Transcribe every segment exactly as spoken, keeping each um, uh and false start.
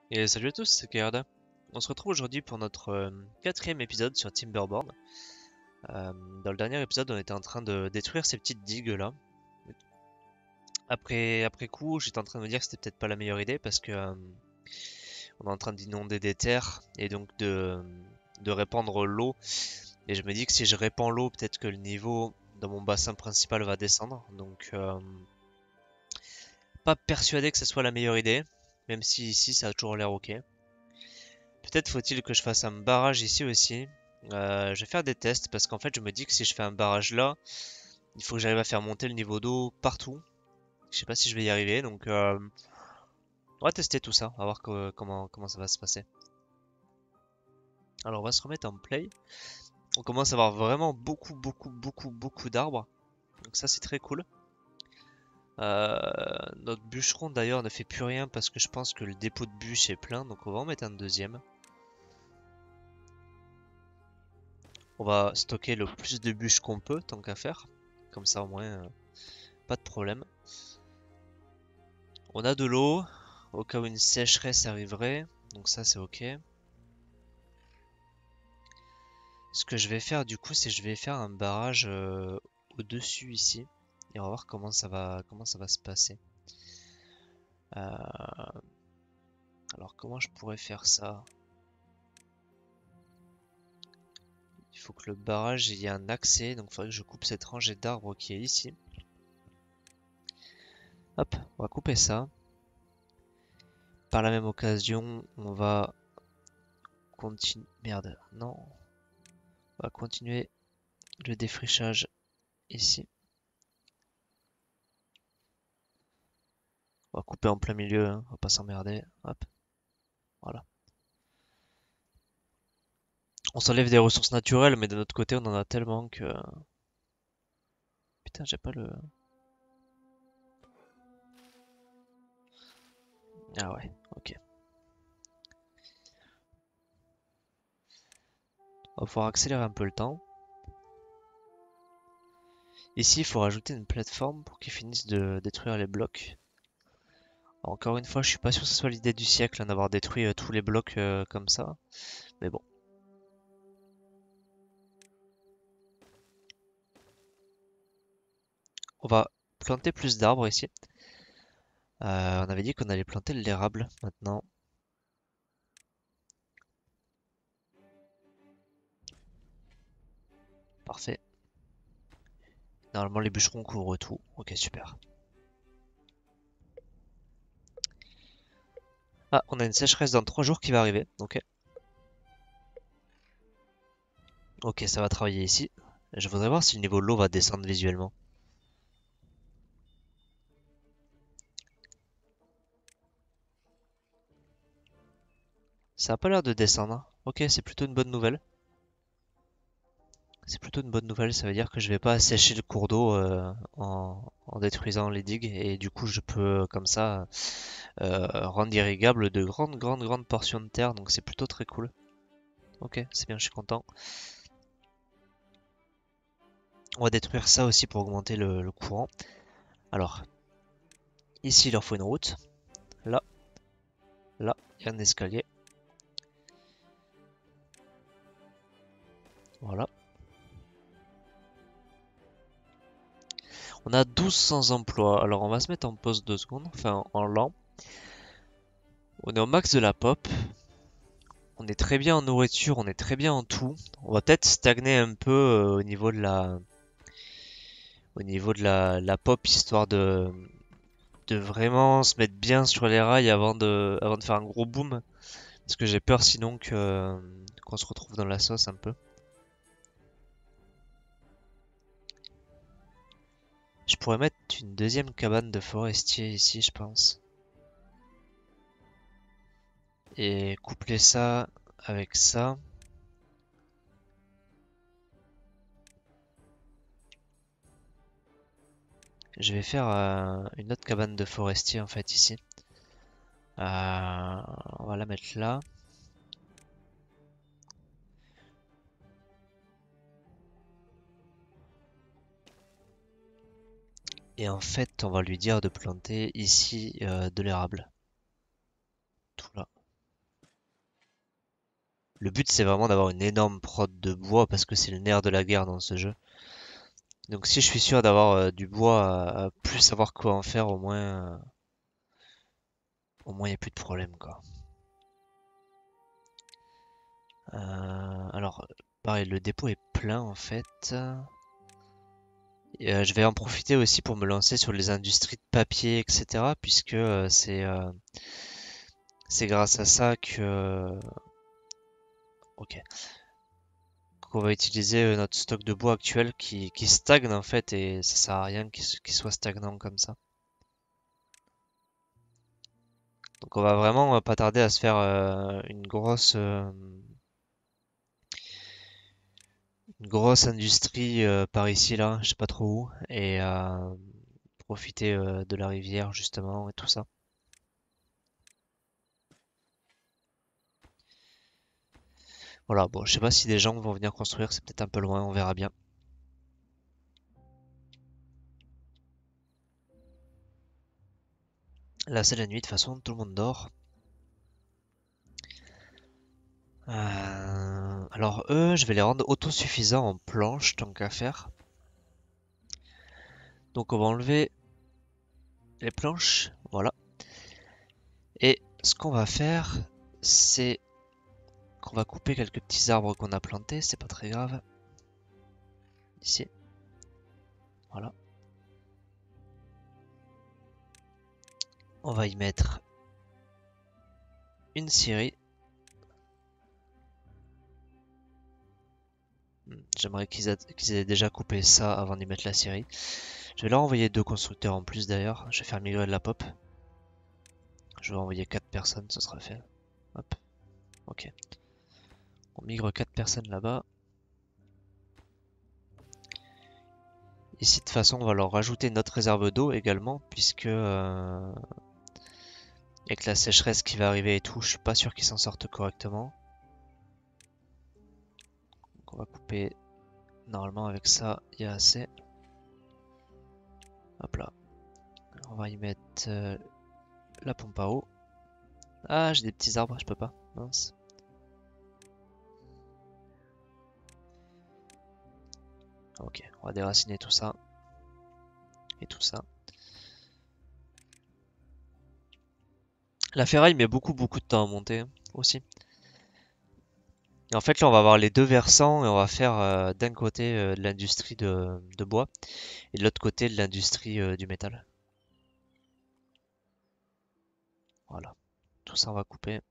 Et salut à tous, c'est Kayarda. On se retrouve aujourd'hui pour notre euh, quatrième épisode sur Timberborn. Euh, dans le dernier épisode, on était en train de détruire ces petites digues là. Après, après coup, j'étais en train de me dire que c'était peut-être pas la meilleure idée parce que euh, on est en train d'inonder des terres et donc de, de répandre l'eau. Et je me dis que si je répands l'eau, peut-être que le niveau dans mon bassin principal va descendre. Donc, euh, pas persuadé que ce soit la meilleure idée, même si ici ça a toujours l'air ok. Peut-être faut-il que je fasse un barrage ici aussi. Euh, je vais faire des tests parce qu'en fait je me dis que si je fais un barrage là, il faut que j'arrive à faire monter le niveau d'eau partout. Je sais pas si je vais y arriver, donc euh, on va tester tout ça, on va voir co- comment, comment ça va se passer. Alors on va se remettre en play. On commence à avoir vraiment beaucoup beaucoup beaucoup beaucoup d'arbres. Donc ça c'est très cool. Euh, notre bûcheron d'ailleurs ne fait plus rien parce que je pense que le dépôt de bûches est plein, donc on va en mettre un deuxième. On va stocker le plus de bûches qu'on peut, tant qu'à faire. Comme ça au moins, euh, pas de problème. On a de l'eau, au cas où une sécheresse arriverait. Donc ça c'est ok. Ce que je vais faire du coup, c'est je vais faire un barrage euh, au-dessus ici. Et on va voir comment ça va, comment ça va se passer. Euh, Alors comment je pourrais faire ça? Il faut que le barrage il y ait un accès. Donc il faudrait que je coupe cette rangée d'arbres qui est ici. Hop, on va couper ça. Par la même occasion, on va continuer. Merde, non. On va continuer le défrichage ici. On va couper en plein milieu, hein, on va pas s'emmerder. Hop, voilà. On s'enlève des ressources naturelles, mais de notre côté, on en a tellement que... Putain, j'ai pas le... Ah ouais, ok. On va pouvoir accélérer un peu le temps. Ici, il faut rajouter une plateforme pour qu'ils finissent de détruire les blocs. Encore une fois, je suis pas sûr que ce soit l'idée du siècle hein, d'avoir détruit euh, tous les blocs euh, comme ça. Mais bon. On va planter plus d'arbres ici. Euh, on avait dit qu'on allait planter l'érable maintenant. Parfait. Normalement, les bûcherons couvrent tout. Ok, super. Ah, on a une sécheresse dans trois jours qui va arriver. Ok. Ok, ça va travailler ici. Je voudrais voir si le niveau de l'eau va descendre visuellement. Ça a pas l'air de descendre. Ok, c'est plutôt une bonne nouvelle. C'est plutôt une bonne nouvelle, ça veut dire que je vais pas assécher le cours d'eau euh, en, en détruisant les digues et du coup je peux comme ça euh, rendre irrigable de grandes grandes grandes portions de terre, donc c'est plutôt très cool. Ok, c'est bien, je suis content. On va détruire ça aussi pour augmenter le, le courant. Alors, ici il leur faut une route. Là, là, il y a un escalier. Voilà. On a douze cents emplois. Alors on va se mettre en pause deux secondes, enfin en lent. On est au max de la pop. On est très bien en nourriture, on est très bien en tout. On va peut-être stagner un peu euh, au niveau de la, au niveau de la, la pop, histoire de, de vraiment se mettre bien sur les rails avant de, avant de faire un gros boom. Parce que j'ai peur sinon que, qu'on se retrouve dans la sauce un peu. Je pourrais mettre une deuxième cabane de forestier ici, je pense. Et coupler ça avec ça. Je vais faire euh, une autre cabane de forestier en fait ici. Euh, on va la mettre là. Et en fait, on va lui dire de planter ici euh, de l'érable. Tout là. Le but c'est vraiment d'avoir une énorme prod de bois parce que c'est le nerf de la guerre dans ce jeu. Donc si je suis sûr d'avoir euh, du bois à, à plus savoir quoi en faire, au moins, euh, au moins il n'y a plus de problème quoi. Euh, alors, pareil, le dépôt est plein en fait. Et, euh, je vais en profiter aussi pour me lancer sur les industries de papier, et cetera. Puisque euh, c'est euh, c'est grâce à ça que, ok, qu'on va utiliser euh, notre stock de bois actuel qui, qui stagne en fait et ça sert à rien qu'il qu'il soit stagnant comme ça. Donc on va vraiment euh, pas tarder à se faire euh, une grosse euh, une grosse industrie euh, par ici là, je sais pas trop où, et euh, profiter euh, de la rivière justement et tout ça. Voilà, bon, je sais pas si des gens vont venir construire, c'est peut-être un peu loin, on verra bien. Là, c'est la nuit, de toute façon, tout le monde dort. Euh, Alors, eux, je vais les rendre autosuffisants en planches, tant qu'à faire. Donc, on va enlever les planches, voilà. Et ce qu'on va faire, c'est qu'on va couper quelques petits arbres qu'on a plantés, c'est pas très grave. Ici, voilà. On va y mettre une scierie. Hmm, J'aimerais qu'ils a- qu'ils aient déjà coupé ça avant d'y mettre la scierie. Je vais leur envoyer deux constructeurs en plus d'ailleurs. Je vais faire migrer de la pop. Je vais envoyer quatre personnes, ce sera fait. Hop, ok. On migre quatre personnes là-bas. Ici, de toute façon, on va leur rajouter notre réserve d'eau également, puisque euh, avec la sécheresse qui va arriver et tout, je suis pas sûr qu'ils s'en sortent correctement. Donc on va couper. Normalement, avec ça, il y a assez. Hop là. On va y mettre euh, la pompe à eau. Ah, j'ai des petits arbres, je peux pas. Mince. Ok, on va déraciner tout ça. Et tout ça. La ferraille met beaucoup beaucoup de temps à monter aussi. Et en fait, là, on va avoir les deux versants et on va faire euh, d'un côté euh, de l'industrie de, de bois et de l'autre côté de l'industrie euh, du métal. Voilà. Tout ça, on va couper.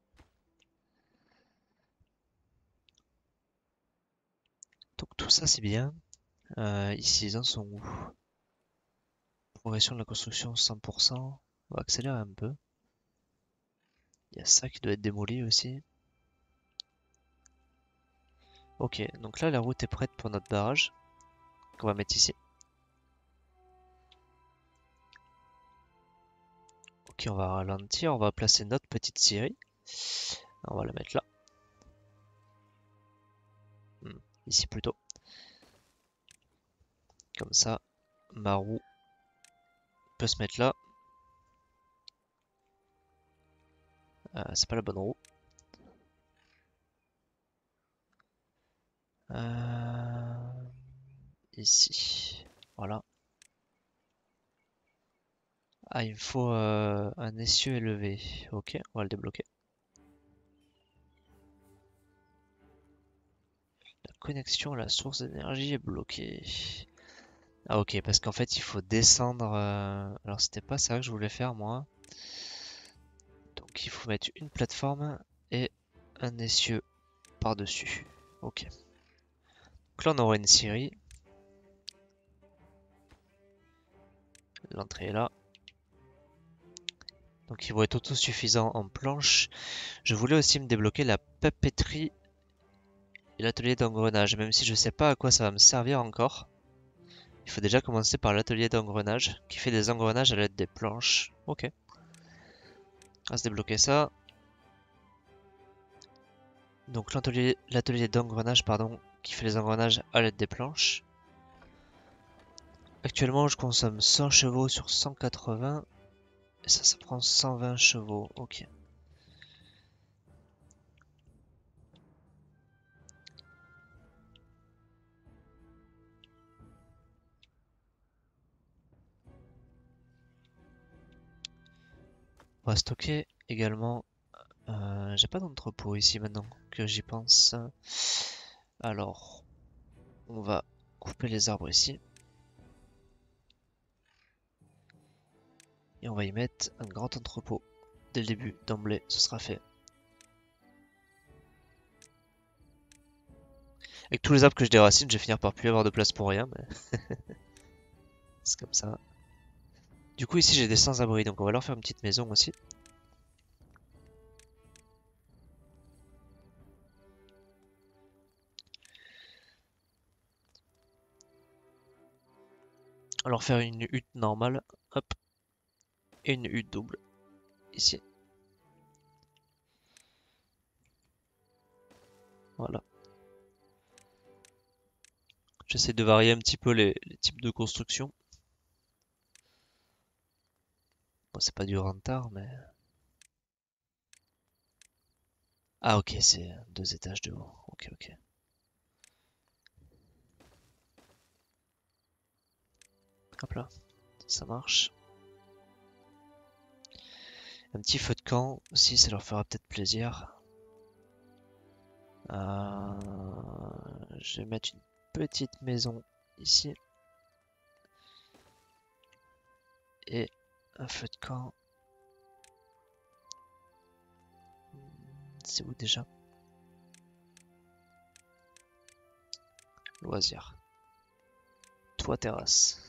Donc tout ça, c'est bien. Euh, ici, les uns sont où? Progression de la construction cent pour cent. On va accélérer un peu. Il y a ça qui doit être démoli aussi. Ok, donc là, la route est prête pour notre barrage qu'on va mettre ici. Ok, on va ralentir. On va placer notre petite scierie. On va la mettre là. Hmm, Ici plutôt. Comme ça, ma roue peut se mettre là. Euh, c'est pas la bonne roue. Euh, Ici. Voilà. Ah, il me faut euh, un essieu élevé. Ok, on va le débloquer. La connexion à la source d'énergie est bloquée. Ah ok, parce qu'en fait il faut descendre... euh, Alors c'était pas ça que je voulais faire moi. Donc il faut mettre une plateforme et un essieu par-dessus. Ok. Donc là on aura une scierie. L'entrée est là. Donc ils vont être autosuffisants en planches. Je voulais aussi me débloquer la papeterie et l'atelier d'engrenage, même si je sais pas à quoi ça va me servir encore. Il faut déjà commencer par l'atelier d'engrenage, qui fait des engrenages à l'aide des planches. Ok. On va se débloquer ça. Donc l'atelier l'atelier d'engrenage, pardon, qui fait les engrenages à l'aide des planches. Actuellement, je consomme cent chevaux sur cent quatre-vingts. Et ça, ça prend cent vingt chevaux. Ok. On va stocker également. Euh, j'ai pas d'entrepôt ici maintenant que j'y pense. Alors, on va couper les arbres ici. Et on va y mettre un grand entrepôt. Dès le début, d'emblée, ce sera fait. Avec tous les arbres que je déracine, je vais finir par plus avoir de place pour rien, mais c'est comme ça. Du coup, ici, j'ai des sans-abri, donc on va leur faire une petite maison aussi. On va leur faire une hutte normale, hop, et une hutte double, ici. Voilà. J'essaie de varier un petit peu les, les types de construction. Bon, c'est pas du rentard, mais... Ah ok, c'est deux étages de haut. Ok, ok. Hop là, ça marche. Un petit feu de camp aussi, ça leur fera peut-être plaisir. Euh, Je vais mettre une petite maison ici. Et un feu de camp. C'est où déjà? Loisir. Toit terrasse.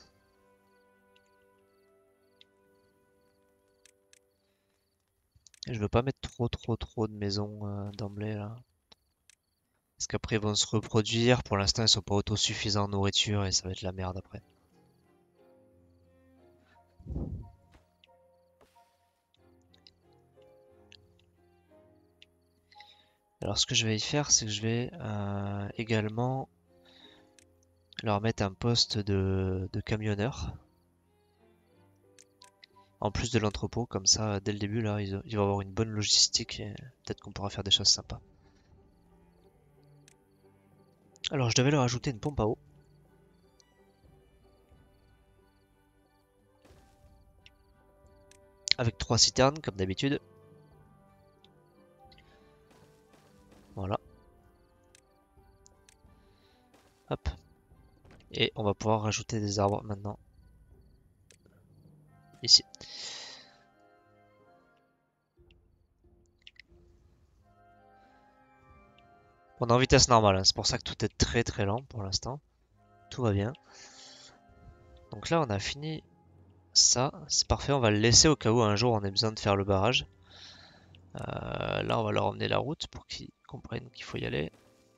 Et je veux pas mettre trop trop trop de maisons euh, d'emblée là. Parce qu'après ils vont se reproduire. Pour l'instant ils sont pas autosuffisants en nourriture et ça va être la merde après. Alors ce que je vais y faire, c'est que je vais euh, également leur mettre un poste de, de camionneur. En plus de l'entrepôt, comme ça dès le début là, ils, ils vont avoir une bonne logistique et peut-être qu'on pourra faire des choses sympas. Alors je devais leur ajouter une pompe à eau. Avec trois citernes comme d'habitude. Voilà. Hop. Et on va pouvoir rajouter des arbres maintenant. Ici. On est en vitesse normale, hein. C'est pour ça que tout est très très lent pour l'instant. Tout va bien. Donc là on a fini ça, c'est parfait, on va le laisser au cas où un jour on ait besoin de faire le barrage. Euh, là on va leur emmener la route pour qu'ils comprennent qu'il faut y aller.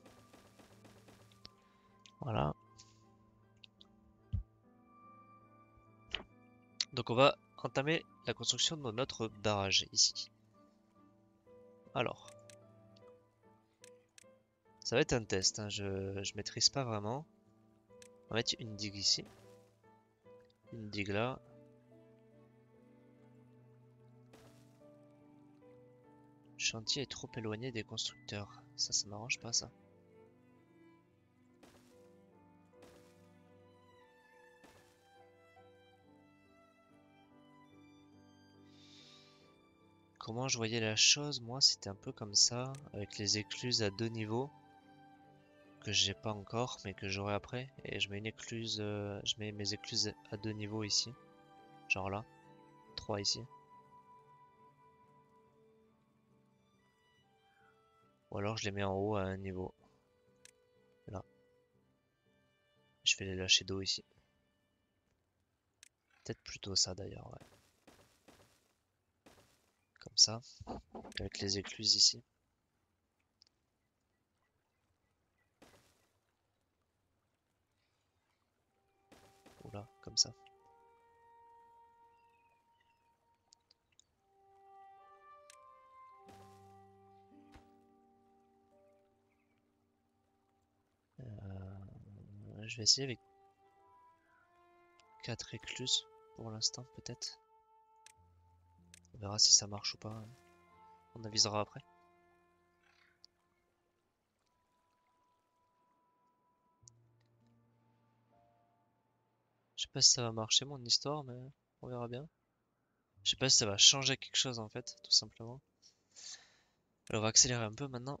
Voilà. Donc on va entamer la construction de notre barrage ici. Alors, ça va être un test, hein. je, je maîtrise pas vraiment. On va mettre une digue ici. Une digue là. Le chantier est trop éloigné des constructeurs. Ça, ça m'arrange pas ça. Comment je voyais la chose, moi c'était un peu comme ça, avec les écluses à deux niveaux, que j'ai pas encore, mais que j'aurai après. Et je mets une écluse, euh, je mets mes écluses à deux niveaux ici, genre là, trois ici. Ou alors je les mets en haut à un niveau, là. Je fais les lâchers d'eau ici. Peut-être plutôt ça d'ailleurs, ouais. Comme ça, avec les écluses ici. Ou là, comme ça. Euh, je vais essayer avec quatre écluses pour l'instant, peut-être. On verra si ça marche ou pas. On avisera après. Je sais pas si ça va marcher mon histoire, mais on verra bien. Je sais pas si ça va changer quelque chose en fait, tout simplement. Alors, on va accélérer un peu maintenant.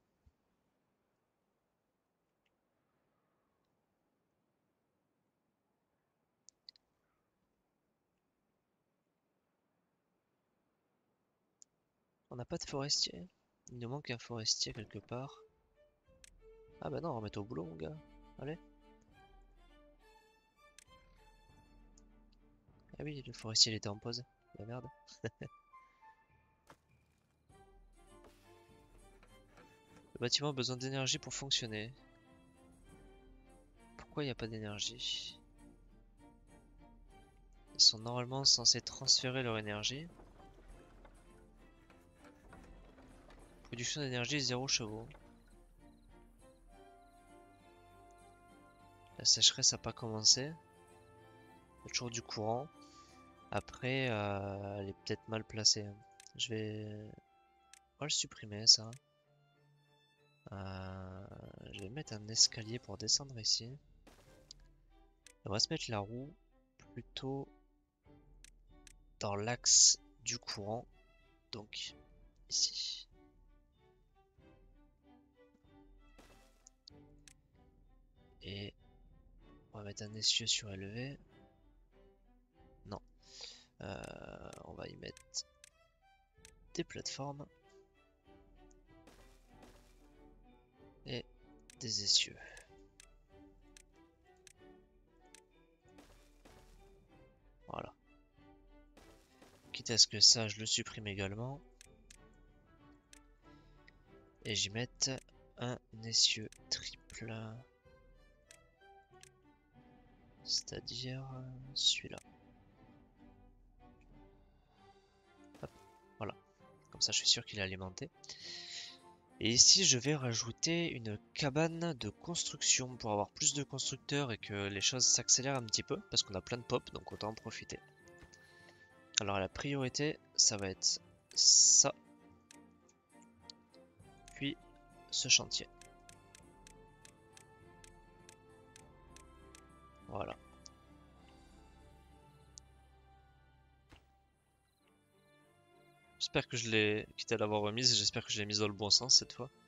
On n'a pas de forestier. Il nous manque un forestier quelque part. Ah bah non, on remet au boulot mon gars. Allez. Ah oui, le forestier il était en pause. La merde. Le bâtiment a besoin d'énergie pour fonctionner. Pourquoi il n'y a pas d'énergie? Ils sont normalement censés transférer leur énergie. Production d'énergie zéro chevaux. La sécheresse n'a pas commencé. Il y a toujours du courant. Après, euh, elle est peut-être mal placée. Je vais... On va le supprimer ça. Euh, je vais mettre un escalier pour descendre ici. On va se mettre la roue plutôt dans l'axe du courant. Donc ici. Et on va mettre un essieu surélevé. Non. Euh, on va y mettre des plateformes. Et des essieux. Voilà. Quitte à ce que ça, je le supprime également. Et j'y mette un essieu triple. C'est-à-dire celui-là. Voilà. Comme ça, je suis sûr qu'il est alimenté. Et ici, je vais rajouter une cabane de construction pour avoir plus de constructeurs et que les choses s'accélèrent un petit peu. Parce qu'on a plein de pop, donc autant en profiter. Alors la priorité, ça va être ça. Puis ce chantier. Voilà. J'espère que je l'ai, quitte à l'avoir remise, j'espère que je l'ai mise dans le bon sens cette fois.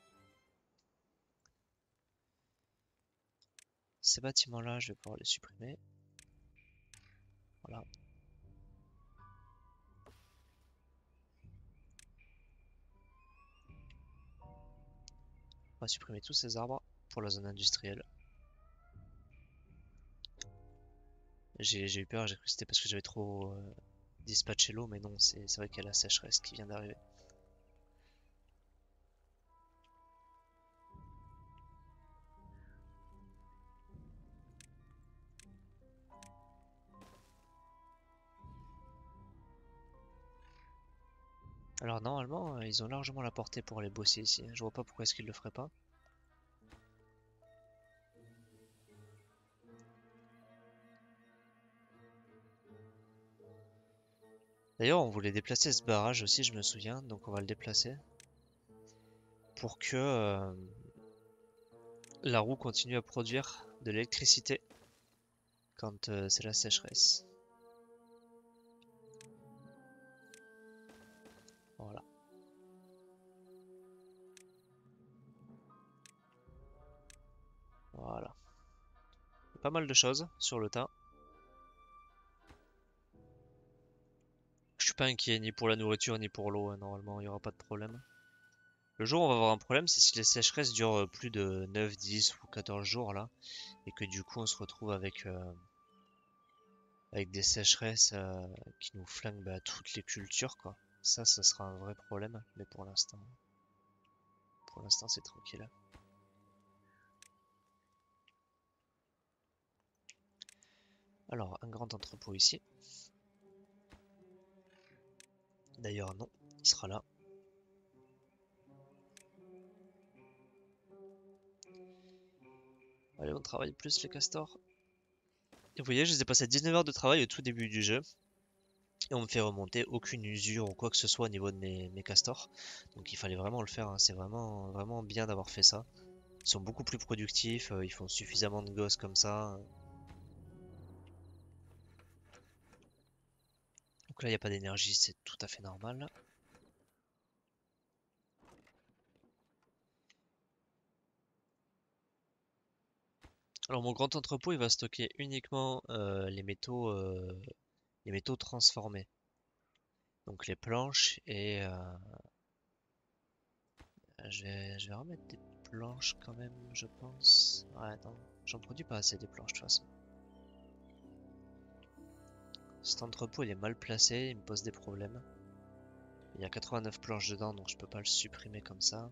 Ces bâtiments-là, je vais pouvoir les supprimer. Voilà. On va supprimer tous ces arbres pour la zone industrielle. J'ai eu peur, j'ai cru que c'était parce que j'avais trop euh, dispatché l'eau, mais non, c'est vrai qu'il y a la sécheresse qui vient d'arriver. Alors normalement, euh, ils ont largement la portée pour aller bosser ici. Je vois pas pourquoi est-ce qu'ils le feraient pas. D'ailleurs, on voulait déplacer ce barrage aussi, je me souviens, donc on va le déplacer. Pour que euh, la roue continue à produire de l'électricité quand euh, c'est la sécheresse. Voilà. Voilà. Pas mal de choses sur le tas. Je suis pas inquiet ni pour la nourriture ni pour l'eau, hein. Normalement il n'y aura pas de problème. Le jour où on va avoir un problème, c'est si les sécheresses durent plus de neuf, dix ou quatorze jours là, et que du coup on se retrouve avec, euh, avec des sécheresses euh, qui nous flinguent bah, toutes les cultures quoi. Ça, ça sera un vrai problème, mais pour l'instant, pour l'instant c'est tranquille. Alors, un grand entrepôt ici. D'ailleurs non, il sera là. Allez, on travaille plus les castors. Et vous voyez, je les ai passé dix-neuf heures de travail au tout début du jeu. Et on me fait remonter aucune usure ou quoi que ce soit au niveau de mes, mes castors. Donc il fallait vraiment le faire, hein. C'est vraiment, vraiment bien d'avoir fait ça. Ils sont beaucoup plus productifs, euh, ils font suffisamment de gosses comme ça. Donc là, il n'y a pas d'énergie, c'est tout à fait normal. Alors mon grand entrepôt, il va stocker uniquement euh, les métaux, euh, les métaux transformés. Donc les planches et euh, je vais, je vais remettre des planches quand même, je pense. Ouais, attends, j'en produis pas assez des planches de toute façon. Cet entrepôt il est mal placé, il me pose des problèmes. Il y a quatre-vingt-neuf planches dedans, donc je peux pas le supprimer comme ça.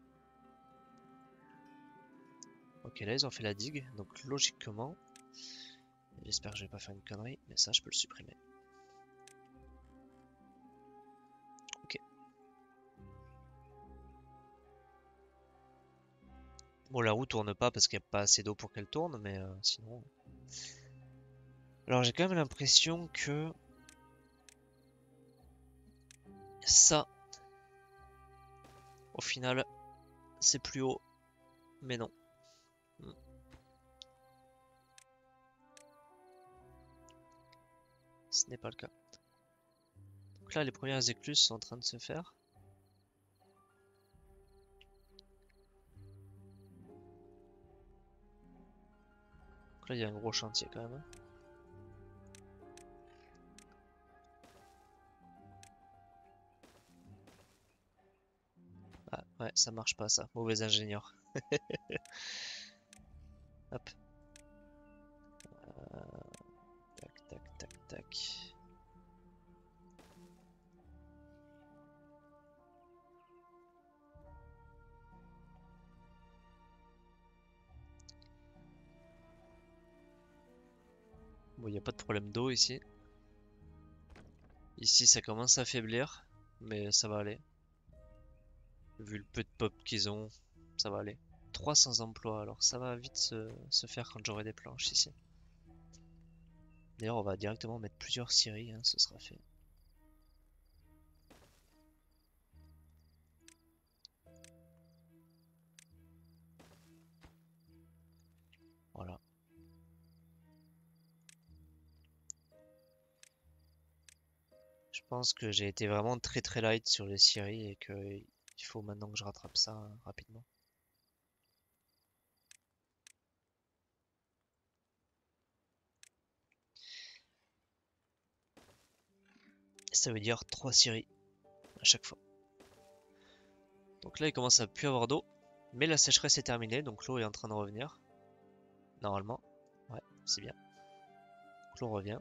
Ok, là ils ont fait la digue, donc logiquement, j'espère que je vais pas faire une connerie, mais ça je peux le supprimer. Ok. Bon, la roue tourne pas parce qu'il n'y a pas assez d'eau pour qu'elle tourne, mais euh, sinon... Alors j'ai quand même l'impression que ça, au final, c'est plus haut, mais non. Hmm. Ce n'est pas le cas. Donc là, les premières écluses sont en train de se faire. Donc là, il y a un gros chantier quand même. Ah ouais, ça marche pas ça. Mauvais ingénieur. Hop. Euh, tac, tac, tac, tac. Bon, il n'y a pas de problème d'eau ici. Ici, ça commence à faiblir, mais ça va aller. Vu le peu de pop qu'ils ont, ça va aller. trois cents emplois, alors ça va vite se, se faire quand j'aurai des planches ici. D'ailleurs, on va directement mettre plusieurs scieries, hein, ce sera fait. Voilà. Je pense que j'ai été vraiment très très light sur les scieries et que il faut maintenant que je rattrape ça euh, rapidement. Ça veut dire trois scieries à chaque fois. Donc là, il commence à plus avoir d'eau, mais la sécheresse est terminée, donc l'eau est en train de revenir. Normalement. Ouais, c'est bien. Donc l'eau revient.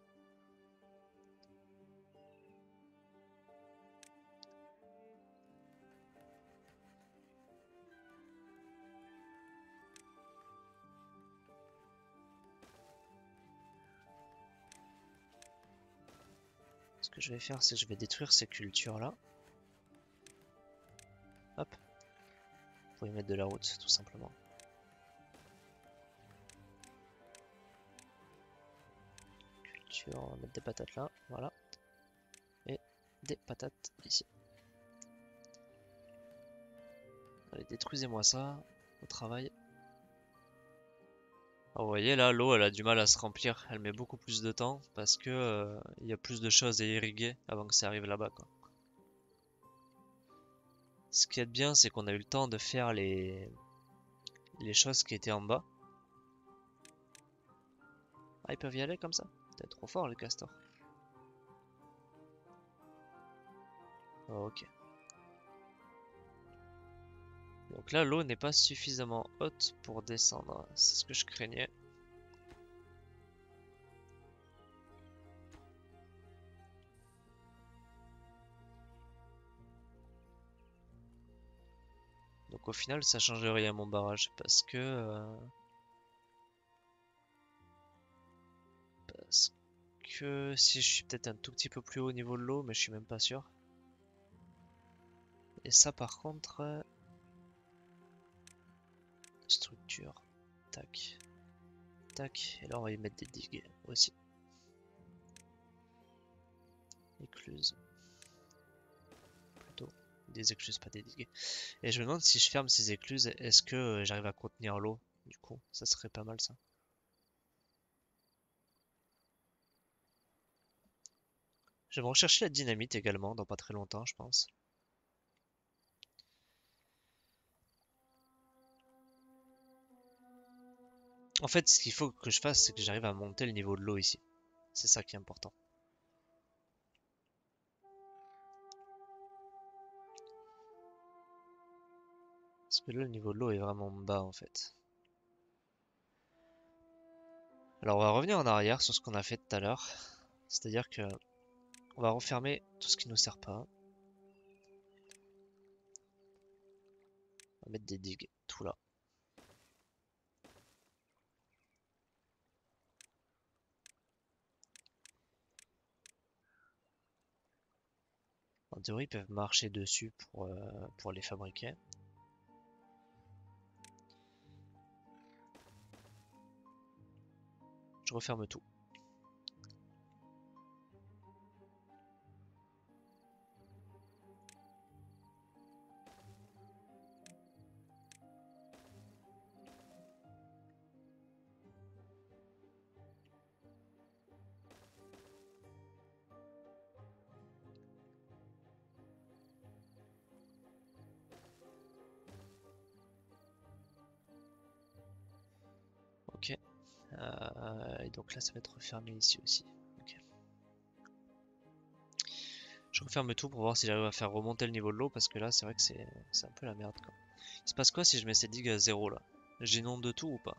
Ce que je vais faire, c'est que je vais détruire ces cultures-là. Hop. Pour y mettre de la route, tout simplement. Culture, on va mettre des patates là, voilà. Et des patates ici. Allez, détruisez-moi ça, au travail. Alors, vous voyez là, l'eau elle a du mal à se remplir, elle met beaucoup plus de temps parce que euh, il y a plus de choses à irriguer avant que ça arrive là-bas quoi. Ce qui est bien, c'est qu'on a eu le temps de faire les les choses qui étaient en bas. Ah, ils peuvent y aller comme ça? T'es trop fort les castors. Oh, ok. Donc là, l'eau n'est pas suffisamment haute pour descendre. C'est ce que je craignais. Donc au final, ça change rien mon barrage parce que euh, parce que si je suis peut-être un tout petit peu plus haut au niveau de l'eau, mais je suis même pas sûr. Et ça par contre, euh, structure, tac, tac. Et là on va y mettre des digues aussi. Écluses. Plutôt des écluses, pas des digues. Et je me demande si je ferme ces écluses, est-ce que euh, j'arrive à contenir l'eau? Du coup, ça serait pas mal ça. Je vais me rechercher la dynamite également dans pas très longtemps, je pense. En fait, ce qu'il faut que je fasse, c'est que j'arrive à monter le niveau de l'eau ici. C'est ça qui est important. Parce que là, le niveau de l'eau est vraiment bas en fait. Alors on va revenir en arrière sur ce qu'on a fait tout à l'heure. C'est-à-dire que on va refermer tout ce qui nous sert pas. On va mettre des digues, tout là. En théorie, ils peuvent marcher dessus pour, euh, pour les fabriquer. Je referme tout. Ok. Euh, et donc là, ça va être refermé ici aussi. Ok. Je referme tout pour voir si j'arrive à faire remonter le niveau de l'eau parce que là, c'est vrai que c'est un peu la merde quoi. Il se passe quoi si je mets ces digues à zéro là? J'inonde de tout ou pas?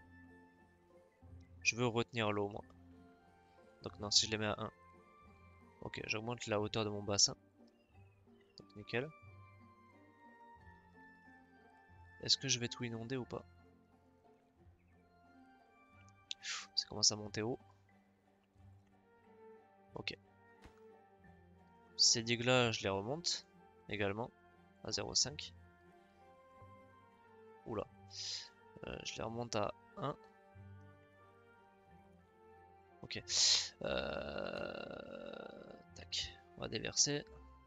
Je veux retenir l'eau moi. Donc non, si je les mets à un. Ok, j'augmente la hauteur de mon bassin. Donc nickel. Est-ce que je vais tout inonder ou pas? Ça commence à monter haut. Ok. Ces digues là, je les remonte également à zéro virgule cinq. Oula. Euh, je les remonte à un. Ok. Euh... Tac. On va déverser.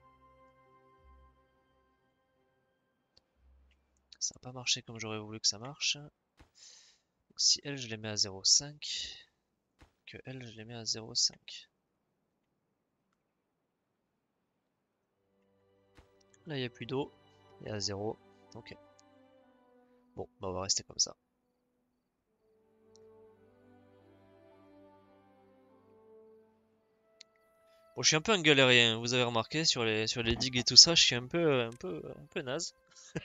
Ça n'a pas marché comme j'aurais voulu que ça marche. Donc, si elle, je les mets à zéro virgule cinq. Que elle, je les mets à zéro virgule cinq. Là, il n'y a plus d'eau. Il y a zéro. Ok. Bon, bah on va rester comme ça. Bon, je suis un peu un galérien, vous avez remarqué sur les sur les digues et tout ça, je suis un peu un peu un peu naze.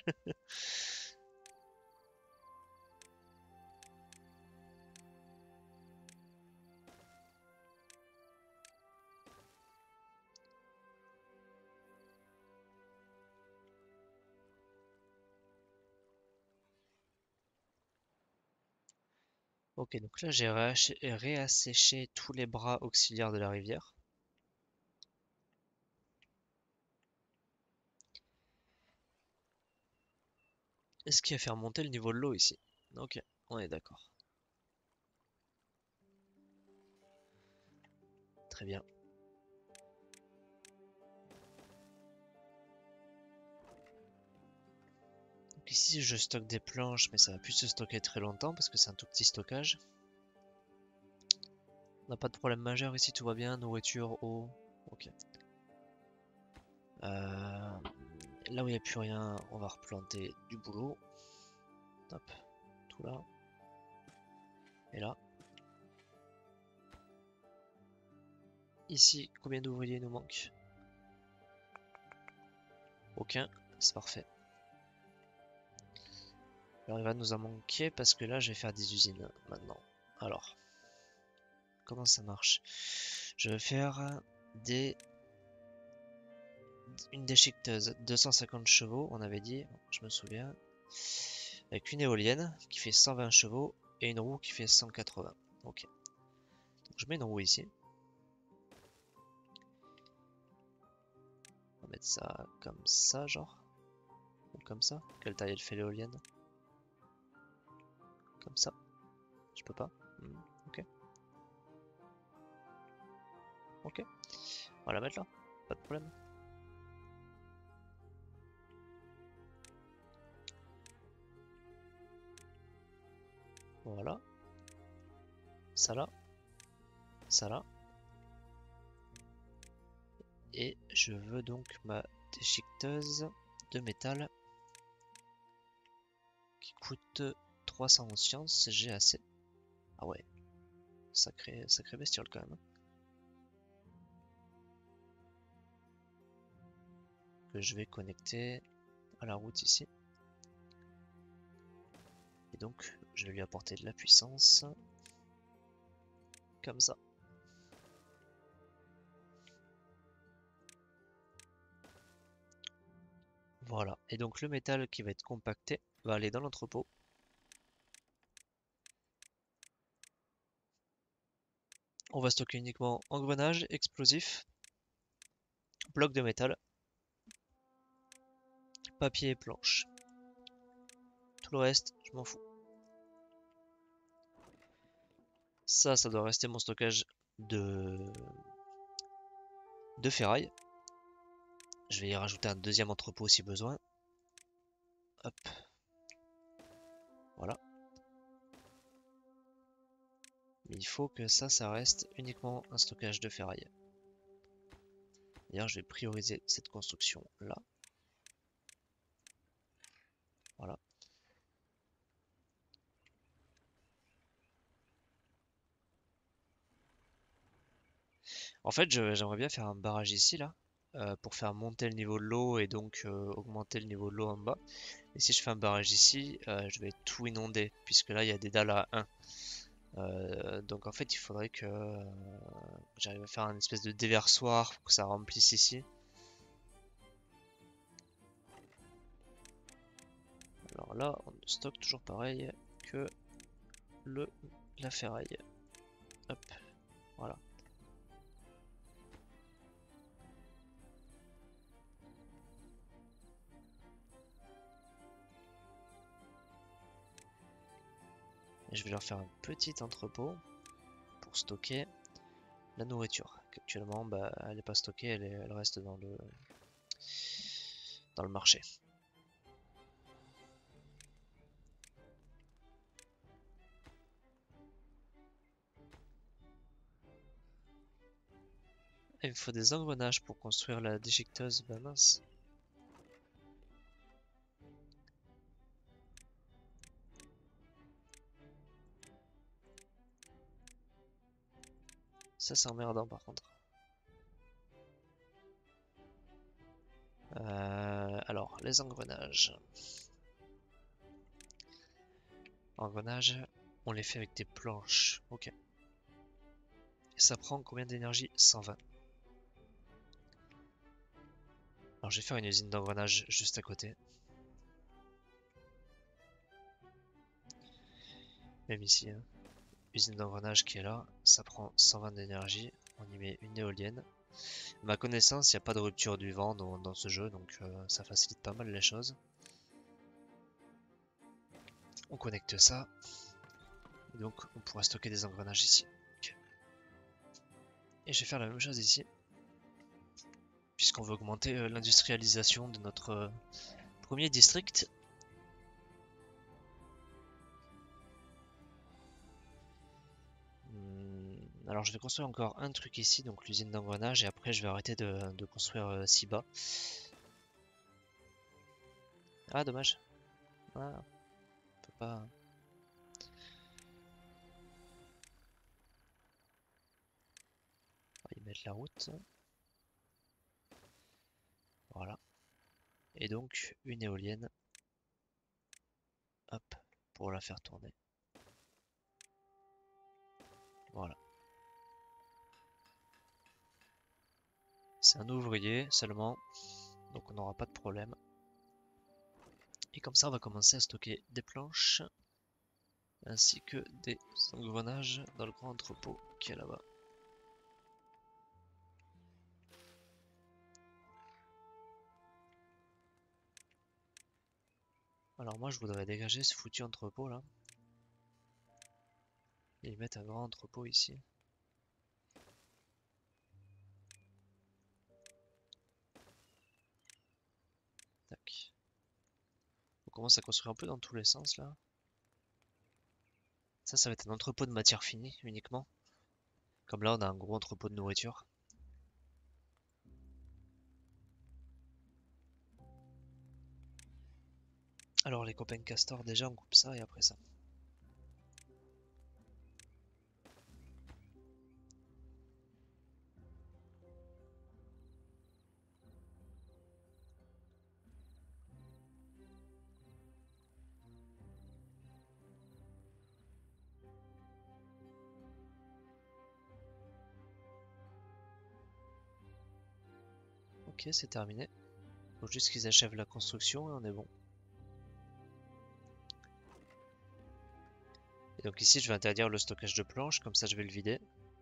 Ok, donc là j'ai réasséché tous les bras auxiliaires de la rivière. Est-ce qu'il va faire monter le niveau de l'eau ici? Ok, on est d'accord. Très bien. Donc ici je stocke des planches, mais ça va plus se stocker très longtemps parce que c'est un tout petit stockage. On n'a pas de problème majeur ici, tout va bien, nourriture, eau. Ok. Euh, là où il n'y a plus rien, on va replanter du boulot. Hop, tout là. Et là. Ici, combien d'ouvriers nous manque? Aucun, c'est parfait. Alors il va nous en manquer parce que là je vais faire des usines maintenant. Alors, comment ça marche? Je vais faire des une déchiqueteuse deux cent cinquante chevaux, on avait dit, je me souviens, avec une éolienne qui fait cent vingt chevaux et une roue qui fait cent quatre-vingts. Ok. Donc je mets une roue ici. On va mettre ça comme ça, genre. Ou comme ça. Quelle taille elle fait l'éolienne? Comme ça. Je peux pas. Hmm, ok. Ok. On va la mettre là. Pas de problème. Voilà. Ça là. Ça là. Et je veux donc ma déchiqueteuse de métal qui coûte trois cents en science. J'ai assez. Ah ouais, sacré, sacré bestiole quand même. Que je vais connecter à la route ici. Et donc, je vais lui apporter de la puissance. Comme ça. Voilà. Et donc, le métal qui va être compacté va aller dans l'entrepôt. On va stocker uniquement engrenage, explosif, bloc de métal, papier et planche. Tout le reste, je m'en fous. Ça, ça doit rester mon stockage de, de ferraille. Je vais y rajouter un deuxième entrepôt si besoin. Hop. Voilà. Mais il faut que ça, ça reste uniquement un stockage de ferraille. D'ailleurs, je vais prioriser cette construction là. Voilà. En fait, j'aimerais bien faire un barrage ici, là, euh, pour faire monter le niveau de l'eau et donc euh, augmenter le niveau de l'eau en bas. Et si je fais un barrage ici, euh, je vais tout inonder, puisque là, il y a des dalles à un. Euh, donc en fait, il faudrait que euh, j'arrive à faire un espèce de déversoir pour que ça remplisse ici. Alors là, on stocke toujours pareil que le la ferraille. Hop, voilà. Et je vais leur faire un petit entrepôt pour stocker la nourriture. Actuellement, bah, elle n'est pas stockée, elle, est, elle reste dans le dans le marché. Il me faut des engrenages pour construire la déchiqueteuse, bah mince. Ça c'est emmerdant par contre. Euh, alors, les engrenages. Engrenages, on les fait avec des planches. Ok. Et ça prend combien d'énergie? cent vingt. Alors je vais faire une usine d'engrenages juste à côté. Même ici, hein. Usine d'engrenage qui est là, ça prend cent vingt d'énergie. On y met une éolienne. À ma connaissance, il n'y a pas de rupture du vent dans, dans ce jeu, donc euh, ça facilite pas mal les choses. On connecte ça. Et donc on pourra stocker des engrenages ici. Okay. Et je vais faire la même chose ici. Puisqu'on veut augmenter euh, l'industrialisation de notre euh, premier district. Hmm, alors je vais construire encore un truc ici, donc l'usine d'engrenage, et après je vais arrêter de, de construire euh, si bas. Ah dommage. Ah, on peut pas... On va y mettre la route. Voilà. Et donc une éolienne. Hop, pour la faire tourner. Voilà. C'est un ouvrier seulement, donc on n'aura pas de problème. Et comme ça, on va commencer à stocker des planches, ainsi que des engrenages dans le grand entrepôt qui est là-bas. Alors moi, je voudrais dégager ce foutu entrepôt là. Et y mettre un grand entrepôt ici. Tac. On commence à construire un peu dans tous les sens là. Ça, ça va être un entrepôt de matière finie uniquement. Comme là, on a un gros entrepôt de nourriture. Alors les copains castors, déjà on coupe ça et après ça. Ok, c'est terminé. Faut juste qu'ils achèvent la construction et on est bon. Et donc ici, je vais interdire le stockage de planches, comme ça je vais le vider.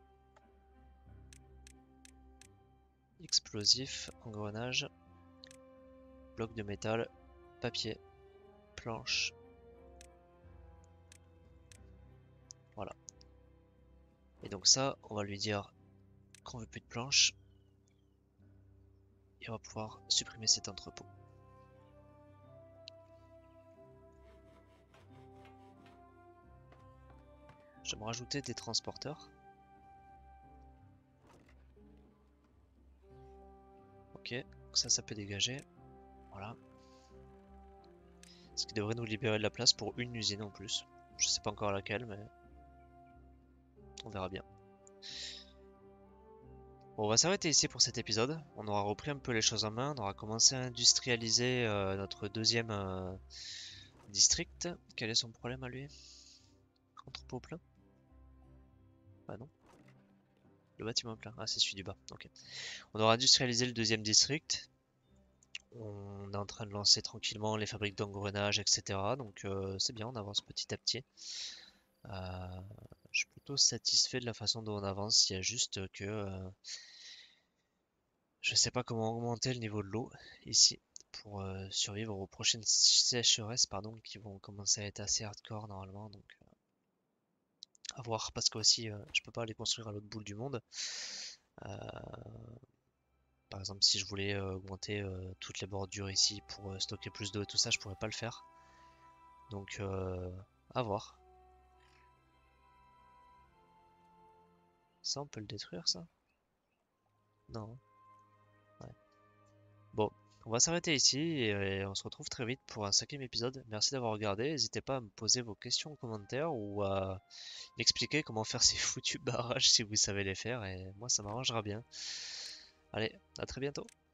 Explosif, engrenage, bloc de métal, papier, planche. Voilà. Et donc ça, on va lui dire qu'on veut plus de planches. Et on va pouvoir supprimer cet entrepôt. Je vais me rajouter des transporteurs. Ok, donc ça, ça peut dégager. Voilà. Ce qui devrait nous libérer de la place pour une usine en plus. Je sais pas encore laquelle, mais on verra bien. Bon, on va s'arrêter ici pour cet épisode. On aura repris un peu les choses en main. On aura commencé à industrialiser euh, notre deuxième euh, district. Quel est son problème à lui? Entrepôt plein? Bah non. Le bâtiment est plein. Ah, c'est celui du bas. Ok. On aura industrialisé le deuxième district. On est en train de lancer tranquillement les fabriques d'engrenage, et cetera. Donc euh, c'est bien, on avance petit à petit. Euh, je suis plutôt satisfait de la façon dont on avance. Il y a juste que euh, je sais pas comment augmenter le niveau de l'eau ici pour euh, survivre aux prochaines sécheresses, pardon, qui vont commencer à être assez hardcore normalement. Donc euh, à voir, parce que aussi euh, je peux pas aller construire à l'autre bout du monde. Euh, Par exemple, si je voulais euh, augmenter euh, toutes les bordures ici pour euh, stocker plus d'eau et tout ça, je pourrais pas le faire. Donc, euh, à voir. Ça, on peut le détruire, ça? Non. Ouais. Bon, on va s'arrêter ici et, et on se retrouve très vite pour un cinquième épisode. Merci d'avoir regardé. N'hésitez pas à me poser vos questions en commentaire ou à m'expliquer comment faire ces foutus barrages si vous savez les faire. Et moi, ça m'arrangera bien. Allez, à très bientôt.